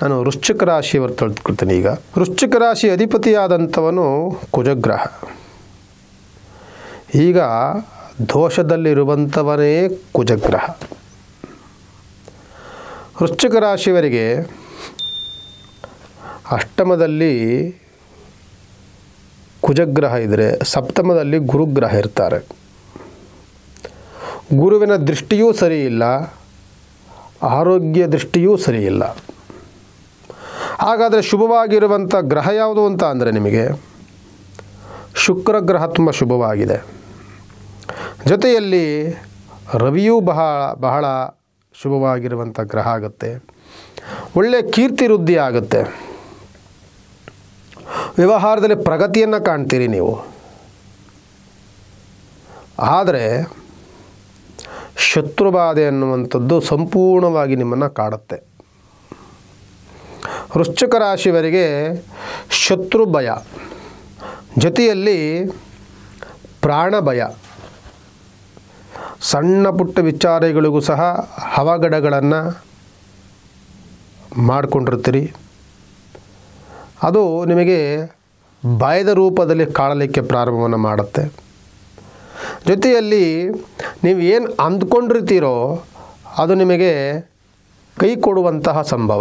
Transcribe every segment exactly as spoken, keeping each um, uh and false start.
ನಾನು ವೃಶ್ಚಿಕ ರಾಶಿಯವರು ತಿಳಿದುಕೊಳ್ತೀನಿ. ಈಗ ವೃಶ್ಚಿಕ ರಾಶಿ ಅಧಿಪತಿಯಾದಂಥವನು ಕುಜಗ್ರಹ. ಈಗ ದೋಷದಲ್ಲಿರುವಂಥವನೇ ಕುಜಗ್ರಹ. ವೃಶ್ಚಿಕ ರಾಶಿಯವರಿಗೆ ಅಷ್ಟಮದಲ್ಲಿ ಕುಜಗ್ರಹ ಇದ್ದರೆ ಸಪ್ತಮದಲ್ಲಿ ಗುರುಗ್ರಹ ಇರ್ತಾರೆ. ಗುರುವಿನ ದೃಷ್ಟಿಯೂ ಸರಿ ಇಲ್ಲ, ಆರೋಗ್ಯ ದೃಷ್ಟಿಯೂ ಸರಿ ಇಲ್ಲ. ಹಾಗಾದರೆ ಶುಭವಾಗಿರುವಂಥ ಗ್ರಹ ಯಾವುದು ಅಂತ ಅಂದರೆ ನಿಮಗೆ ಶುಕ್ರ ಗ್ರಹ ತುಂಬ ಶುಭವಾಗಿದೆ. ಜೊತೆಯಲ್ಲಿ ರವಿಯೂ ಬಹಳ ಬಹಳ ಶುಭವಾಗಿರುವಂಥ ಗ್ರಹ ಆಗುತ್ತೆ. ಒಳ್ಳೆಯ ಕೀರ್ತಿ ವೃದ್ಧಿ ಆಗುತ್ತೆ. ವ್ಯವಹಾರದಲ್ಲಿ ಪ್ರಗತಿಯನ್ನು ಕಾಣ್ತೀರಿ ನೀವು. ಆದರೆ ಶತ್ರುಬಾಧೆ ಅನ್ನುವಂಥದ್ದು ಸಂಪೂರ್ಣವಾಗಿ ನಿಮ್ಮನ್ನು ಕಾಡುತ್ತೆ. ವೃಶ್ಚಿಕ ರಾಶಿಯವರಿಗೆ ಶತ್ರು ಭಯ, ಜೊತೆಯಲ್ಲಿ ಪ್ರಾಣ ಭಯ, ಸಣ್ಣ ಪುಟ್ಟ ವಿಚಾರಗಳಿಗೂ ಸಹ ಅವಘಡಗಳನ್ನು ಮಾಡಿಕೊಂಡಿರ್ತೀರಿ. ಅದು ನಿಮಗೆ ಭಯದ ರೂಪದಲ್ಲಿ ಕಾಡಲಿಕ್ಕೆ ಪ್ರಾರಂಭವನ್ನು ಮಾಡುತ್ತೆ. ಜೊತೆಯಲ್ಲಿ ನೀವು ಏನು ಅಂದ್ಕೊಂಡಿರ್ತೀರೋ ಅದು ನಿಮಗೆ ಕೈ ಕೊಡುವಂತಹ ಸಂಭವ.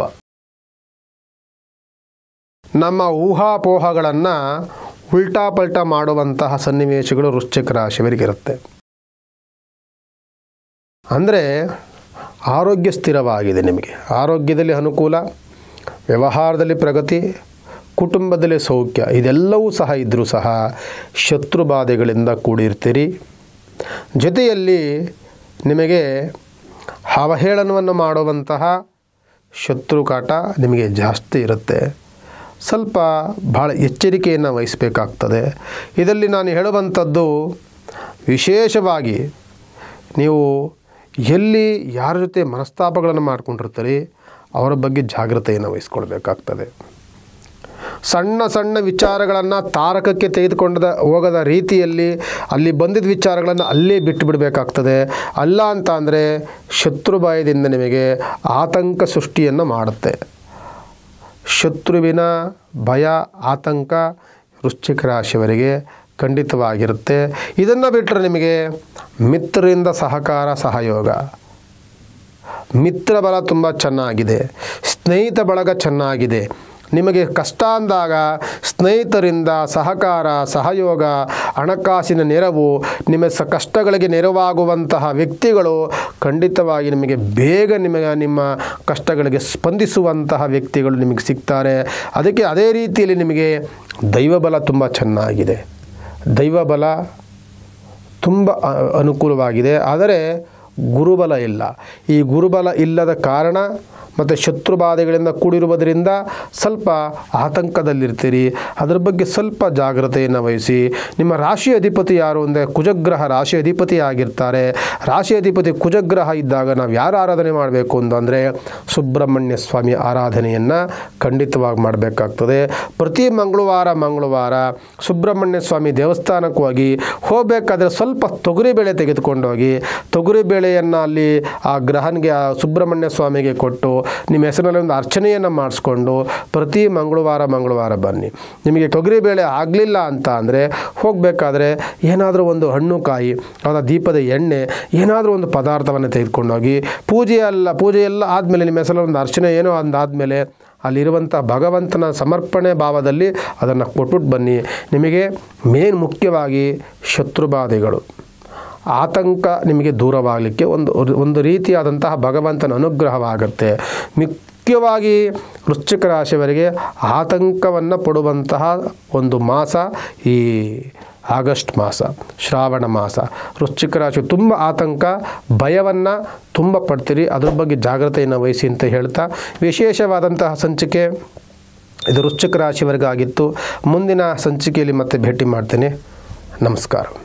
ನಮ್ಮ ಊಹಾಪೋಹಗಳನ್ನು ಉಲ್ಟಾ ಪಲ್ಟಾ ಮಾಡುವಂತಹ ಸನ್ನಿವೇಶಗಳು ವೃಶ್ಚಿಕ ರಾಶಿಯವರಿಗಿರುತ್ತೆ. ಅಂದರೆ ಆರೋಗ್ಯ ಸ್ಥಿರವಾಗಿದೆ. ನಿಮಗೆ ಆರೋಗ್ಯದಲ್ಲಿ ಅನುಕೂಲ, ವ್ಯವಹಾರದಲ್ಲಿ ಪ್ರಗತಿ, ಕುಟುಂಬದಲ್ಲಿ ಸೌಖ್ಯ, ಇದೆಲ್ಲವೂ ಸಹ ಇದ್ದರೂ ಸಹ ಶತ್ರು ಬಾಧೆಗಳಿಂದ ಕೂಡಿರ್ತೀರಿ. ಜೊತೆಯಲ್ಲಿ ನಿಮಗೆ ಅವಹೇಳನವನ್ನು ಮಾಡುವಂತಹ ಶತ್ರು ಕಾಟ ನಿಮಗೆ ಜಾಸ್ತಿ ಇರುತ್ತೆ. ಸ್ವಲ್ಪ ಭಾಳ ಎಚ್ಚರಿಕೆಯನ್ನು ವಹಿಸಬೇಕಾಗ್ತದೆ. ಇದರಲ್ಲಿ ನಾನು ಹೇಳುವಂಥದ್ದು ವಿಶೇಷವಾಗಿ ನೀವು ಎಲ್ಲಿ ಯಾರ ಜೊತೆ ಮನಸ್ತಾಪಗಳನ್ನು ಮಾಡ್ಕೊಂಡಿರ್ತೀರಿ ಅವರ ಬಗ್ಗೆ ಜಾಗ್ರತೆಯನ್ನು ವಹಿಸ್ಕೊಳ್ಬೇಕಾಗ್ತದೆ. ಸಣ್ಣ ಸಣ್ಣ ವಿಚಾರಗಳನ್ನು ತಾರಕಕ್ಕೆ ತೆಗೆದುಕೊಂಡ ಹೋಗದ ರೀತಿಯಲ್ಲಿ ಅಲ್ಲಿ ಬಂದಿದ್ದ ವಿಚಾರಗಳನ್ನು ಅಲ್ಲೇ ಬಿಟ್ಟು ಬಿಡಬೇಕಾಗ್ತದೆ. ಅಲ್ಲ ಅಂತ ಅಂದರೆ ಶತ್ರು ಭಯದಿಂದ ನಿಮಗೆ ಆತಂಕ ಸೃಷ್ಟಿಯನ್ನು ಮಾಡುತ್ತೆ. ಶತ್ರುವಿನ ಭಯ, ಆತಂಕ ವೃಶ್ಚಿಕ ರಾಶಿಯವರಿಗೆ ಖಂಡಿತವಾಗಿರುತ್ತೆ. ಇದನ್ನು ಬಿಟ್ಟರೆ ನಿಮಗೆ ಮಿತ್ರರಿಂದ ಸಹಕಾರ, ಸಹಯೋಗ, ಮಿತ್ರ ಬಲ ತುಂಬ ಚೆನ್ನಾಗಿದೆ. ಸ್ನೇಹಿತ ಬಳಗ ಚೆನ್ನಾಗಿದೆ. ನಿಮಗೆ ಕಷ್ಟ ಅಂದಾಗ ಸ್ನೇಹಿತರಿಂದ ಸಹಕಾರ, ಸಹಯೋಗ, ಹಣಕಾಸಿನ ನೆರವು, ನಿಮ್ಮ ಸ ಕಷ್ಟಗಳಿಗೆ ನೆರವಾಗುವಂತಹ ವ್ಯಕ್ತಿಗಳು ಖಂಡಿತವಾಗಿ ನಿಮಗೆ ಬೇಗ ನಿಮಗೆ ನಿಮ್ಮ ಕಷ್ಟಗಳಿಗೆ ಸ್ಪಂದಿಸುವಂತಹ ವ್ಯಕ್ತಿಗಳು ನಿಮಗೆ ಸಿಗ್ತಾರೆ. ಅದಕ್ಕೆ ಅದೇ ರೀತಿಯಲ್ಲಿ ನಿಮಗೆ ದೈವಬಲ ತುಂಬ ಚೆನ್ನಾಗಿದೆ. ದೈವಬಲ ತುಂಬ ಅನುಕೂಲವಾಗಿದೆ. ಆದರೆ ಗುರುಬಲ ಇಲ್ಲ. ಈ ಗುರುಬಲ ಇಲ್ಲದ ಕಾರಣ ಮತ್ತು ಶತ್ರುಬಾಧೆಗಳಿಂದ ಕೂಡಿರುವುದರಿಂದ ಸ್ವಲ್ಪ ಆತಂಕದಲ್ಲಿರ್ತೀರಿ. ಅದರ ಬಗ್ಗೆ ಸ್ವಲ್ಪ ಜಾಗ್ರತೆಯನ್ನು ವಹಿಸಿ. ನಿಮ್ಮ ರಾಶಿ ಅಧಿಪತಿ ಯಾರು ಅಂದರೆ ಕುಜಗ್ರಹ ರಾಶಿ ಅಧಿಪತಿ ಆಗಿರ್ತಾರೆ. ರಾಶಿ ಅಧಿಪತಿ ಕುಜಗ್ರಹ ಇದ್ದಾಗ ನಾವು ಯಾರು ಆರಾಧನೆ ಮಾಡಬೇಕು ಅಂತಂದರೆ ಸುಬ್ರಹ್ಮಣ್ಯ ಸ್ವಾಮಿ ಆರಾಧನೆಯನ್ನು ಖಂಡಿತವಾಗಿ ಮಾಡಬೇಕಾಗ್ತದೆ. ಪ್ರತಿ ಮಂಗಳವಾರ ಮಂಗಳವಾರ ಸುಬ್ರಹ್ಮಣ್ಯ ಸ್ವಾಮಿ ದೇವಸ್ಥಾನಕ್ಕೆ ಹೋಗಿ ಹೋಗಬೇಕಾದ್ರೆ ಸ್ವಲ್ಪ ತೊಗರಿಬೇಳೆ ತೆಗೆದುಕೊಂಡು ಹೋಗಿ ತೊಗರಿಬೇಳೆಯನ್ನು ಅಲ್ಲಿ ಆ ಗ್ರಹನಿಗೆ ಆ ಸುಬ್ರಹ್ಮಣ್ಯ ಸ್ವಾಮಿಗೆ ಕೊಟ್ಟು ನಿಮ್ಮ ಹೆಸರಿನಲ್ಲಿ ಒಂದು ಅರ್ಚನೆಯನ್ನು ಮಾಡಿಸ್ಕೊಂಡು ಪ್ರತಿ ಮಂಗಳವಾರ ಮಂಗಳವಾರ ಬನ್ನಿ. ನಿಮಗೆ ತೊಗರಿಬೇಳೆ ಆಗಲಿಲ್ಲ ಅಂತ ಅಂದರೆ ಹೋಗಬೇಕಾದ್ರೆ ಏನಾದರೂ ಒಂದು ಹಣ್ಣು ಕಾಯಿ ಅಥವಾ ದೀಪದ ಎಣ್ಣೆ ಏನಾದರೂ ಒಂದು ಪದಾರ್ಥವನ್ನು ತೆಗೆದುಕೊಂಡೋಗಿ ಪೂಜೆ ಎಲ್ಲ ಪೂಜೆ ಎಲ್ಲ ಆದಮೇಲೆ ನಿಮ್ಮ ಹೆಸರಲ್ಲಿ ಒಂದು ಅರ್ಚನೆ ಏನೋ ಅಂದಾದಮೇಲೆ ಅಲ್ಲಿರುವಂಥ ಭಗವಂತನ ಸಮರ್ಪಣೆ ಭಾವದಲ್ಲಿ ಅದನ್ನು ಕೊಟ್ಬಿಟ್ಟು ಬನ್ನಿ. ನಿಮಗೆ ಮೇನ್ ಮುಖ್ಯವಾಗಿ ಶತ್ರುಬಾಧೆಗಳು, ಆತಂಕ ನಿಮಗೆ ದೂರವಾಗಲಿಕ್ಕೆ ಒಂದು ಒಂದು ರೀತಿಯಾದಂತಹ ಭಗವಂತನ ಅನುಗ್ರಹವಾಗುತ್ತೆ. ಮುಖ್ಯವಾಗಿ ವೃಶ್ಚಿಕ ರಾಶಿಯವರಿಗೆ ಆತಂಕವನ್ನು ಪಡುವಂತಹ ಒಂದು ಮಾಸ ಈ ಆಗಸ್ಟ್ ಮಾಸ, ಶ್ರಾವಣ ಮಾಸ. ವೃಶ್ಚಿಕ ರಾಶಿ ತುಂಬ ಆತಂಕ, ಭಯವನ್ನು ತುಂಬ ಪಡ್ತೀರಿ. ಅದ್ರ ಬಗ್ಗೆ ಜಾಗ್ರತೆಯನ್ನು ವಹಿಸಿ ಅಂತ ಹೇಳ್ತಾ ವಿಶೇಷವಾದಂತಹ ಸಂಚಿಕೆ ಇದು ವೃಶ್ಚಿಕ ರಾಶಿಯವರಿಗಾಗಿತ್ತು. ಮುಂದಿನ ಸಂಚಿಕೆಯಲ್ಲಿ ಮತ್ತೆ ಭೇಟಿ ಮಾಡ್ತೇನೆ. ನಮಸ್ಕಾರ.